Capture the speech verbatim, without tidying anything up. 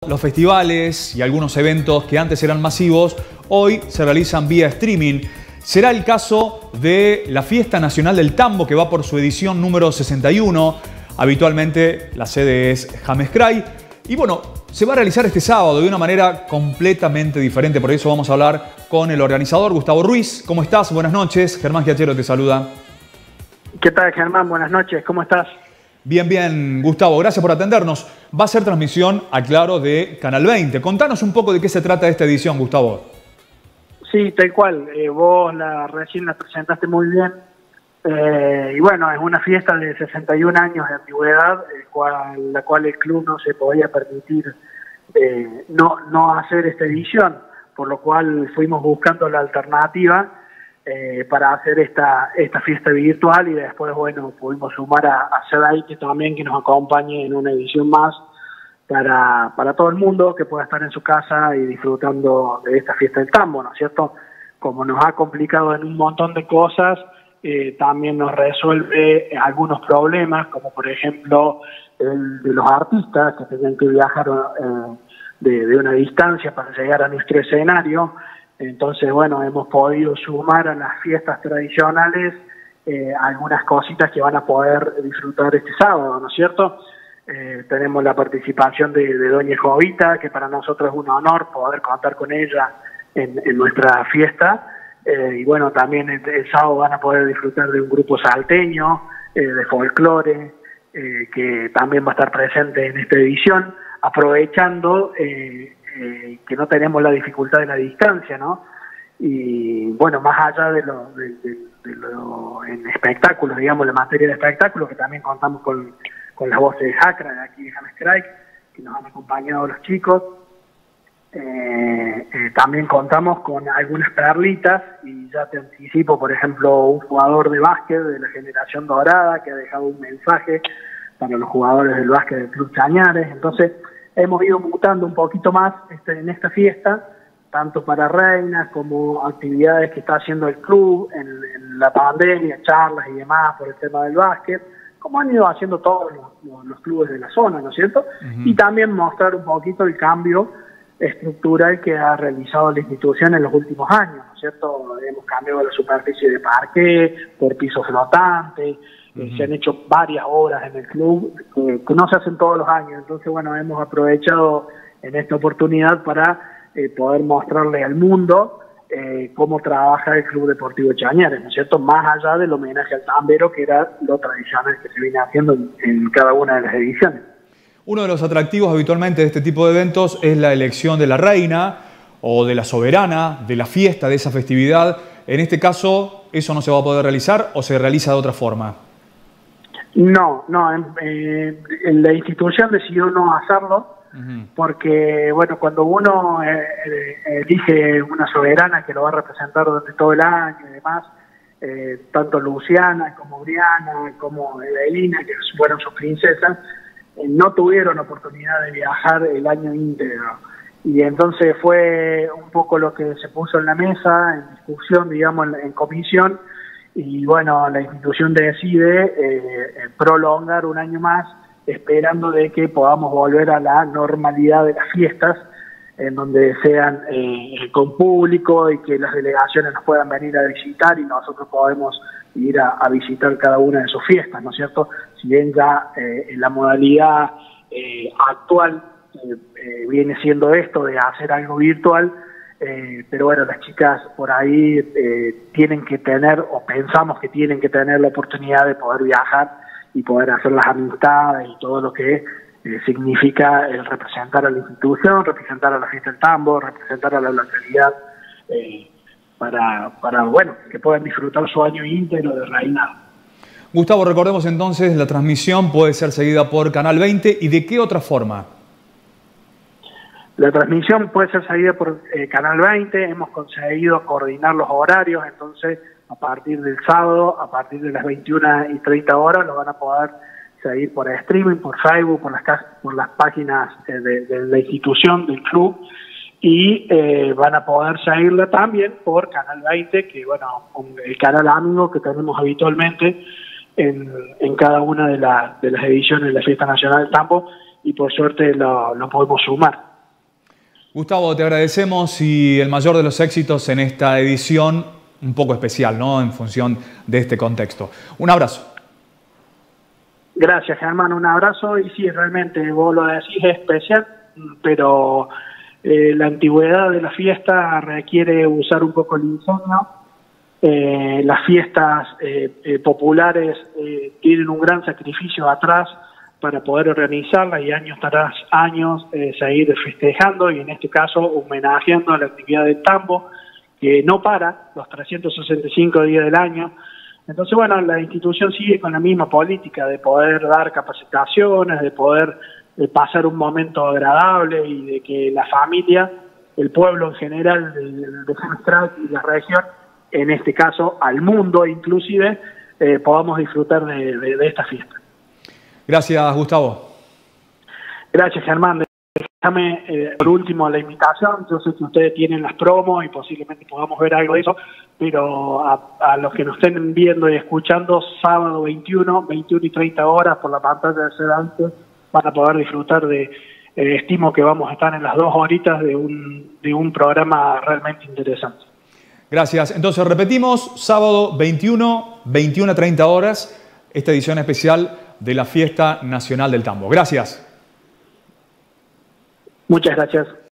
Los festivales y algunos eventos que antes eran masivos, hoy se realizan vía streaming. Será el caso de la Fiesta Nacional del Tambo, que va por su edición número sesenta y uno. Habitualmente la sede es James Cray. Y bueno, se va a realizar este sábado de una manera completamente diferente. Por eso vamos a hablar con el organizador, Gustavo Ruiz. ¿Cómo estás? Buenas noches. Germán Giachero te saluda. ¿Qué tal, Germán? Buenas noches. ¿Cómo estás? Bien, bien, Gustavo. Gracias por atendernos. Va a ser transmisión, aclaro, de Canal veinte. Contanos un poco de qué se trata esta edición, Gustavo. Sí, tal cual. Eh, vos la, recién la presentaste muy bien. Eh, y bueno, es una fiesta de sesenta y un años de antigüedad, el cual, la cual el club no se podía permitir eh, no, no hacer esta edición, por lo cual fuimos buscando la alternativa eh, para hacer esta, esta fiesta virtual, y después, bueno, pudimos sumar a, a Cedaite también, que nos acompañe en una edición más para, para todo el mundo que pueda estar en su casa y disfrutando de esta fiesta del tambo, ¿no es cierto? Como nos ha complicado en un montón de cosas, Eh, también nos resuelve algunos problemas, como por ejemplo el de los artistas que tenían que viajar eh, de, de una distancia para llegar a nuestro escenario. Entonces, bueno, hemos podido sumar a las fiestas tradicionales eh, algunas cositas que van a poder disfrutar este sábado, ¿no es cierto? Eh, tenemos la participación de, de Doña Jovita, que para nosotros es un honor poder contar con ella en, en nuestra fiesta. Eh, y bueno, también el, el sábado van a poder disfrutar de un grupo salteño, eh, de folclore, eh, que también va a estar presente en esta edición, aprovechando eh, eh, que no tenemos la dificultad de la distancia, ¿no? Y bueno, más allá de lo, de, de, de lo en espectáculos, digamos, la materia de espectáculos, que también contamos con, con las voces de Jacra, de aquí de James Cray, que nos han acompañado los chicos. Eh, eh, también contamos con algunas perlitas, y ya te anticipo, por ejemplo, un jugador de básquet de la generación dorada que ha dejado un mensaje para los jugadores del básquet del Club Chañares. Entonces hemos ido mutando un poquito más este, en esta fiesta, tanto para reinas como actividades que está haciendo el club en, en la pandemia, charlas y demás por el tema del básquet, como han ido haciendo todos los, los, los clubes de la zona, ¿no es cierto? Uh-huh. Y también mostrar un poquito el cambio estructural que ha realizado la institución en los últimos años, ¿no es cierto? Hemos cambiado la superficie de parqué por piso flotante, uh-huh. eh, se han hecho varias obras en el club eh, que no se hacen todos los años. Entonces, bueno, hemos aprovechado en esta oportunidad para eh, poder mostrarle al mundo eh, cómo trabaja el Club Deportivo Chañares, ¿no es cierto? Más allá del homenaje al tambero, que era lo tradicional que se viene haciendo en, en cada una de las ediciones. Uno de los atractivos habitualmente de este tipo de eventos es la elección de la reina o de la soberana, de la fiesta, de esa festividad. En este caso, ¿eso no se va a poder realizar o se realiza de otra forma? No, no, eh, la institución decidió no hacerlo, uh-huh. porque, bueno, cuando uno eh, elige una soberana que lo va a representar durante todo el año y demás, eh, tanto Luciana como Briana como Evelina, que fueron sus princesas, no tuvieron oportunidad de viajar el año íntegro, y entonces fue un poco lo que se puso en la mesa, en discusión, digamos, en, en comisión, y bueno, la institución decide eh, prolongar un año más, esperando de que podamos volver a la normalidad de las fiestas, en donde sean eh, con público y que las delegaciones nos puedan venir a visitar y nosotros podemos ir a, a visitar cada una de sus fiestas, ¿no es cierto? Si bien ya eh, en la modalidad eh, actual eh, eh, viene siendo esto de hacer algo virtual, eh, pero bueno, las chicas por ahí eh, tienen que tener, o pensamos que tienen que tener la oportunidad de poder viajar y poder hacer las amistades y todo lo que eh, significa el representar a la institución, representar a la fiesta del tambo, representar a la localidad, eh, Para, para, bueno, que puedan disfrutar su año íntegro de reinado. Gustavo, recordemos entonces, la transmisión puede ser seguida por Canal veinte, ¿y de qué otra forma? La transmisión puede ser seguida por eh, Canal veinte, hemos conseguido coordinar los horarios, entonces a partir del sábado, a partir de las veintiuna y treinta horas, lo van a poder seguir por streaming, por Facebook, por las, por las páginas eh, de, de la institución, del club, y eh, van a poder seguirla también por Canal veinte, que bueno, el canal amigo que tenemos habitualmente en, en cada una de, la, de las ediciones de la Fiesta Nacional del Tambo, y por suerte lo, lo podemos sumar. Gustavo, te agradecemos y el mayor de los éxitos en esta edición un poco especial, ¿no? En función de este contexto. Un abrazo. Gracias, Germán, un abrazo. Y sí, realmente, vos lo decís, es especial, pero eh, la antigüedad de la fiesta requiere usar un poco el ingenio. Eh, las fiestas eh, eh, populares eh, tienen un gran sacrificio atrás para poder organizarlas y años tras años eh, seguir festejando y en este caso homenajeando a la actividad del tambo, que no para los trescientos sesenta y cinco días del año. Entonces, bueno, la institución sigue con la misma política de poder dar capacitaciones, de poder eh, pasar un momento agradable y de que la familia, el pueblo en general de, de Funestrat y la región, en este caso al mundo inclusive, eh, podamos disfrutar de, de, de esta fiesta. Gracias, Gustavo. Gracias, Germán. Déjame, eh, por último, la invitación. Yo sé que ustedes tienen las promos y posiblemente podamos ver algo de eso, pero a, a los que nos estén viendo y escuchando, sábado veintiuno, veintiuno y treinta horas por la pantalla de Sedante, van a poder disfrutar de, eh, estimo que vamos a estar en las dos horitas de un, de un programa realmente interesante. Gracias. Entonces repetimos, sábado veintiuno, veintiuno a treinta horas, esta edición especial de la Fiesta Nacional del Tambo. Gracias. Muchas gracias.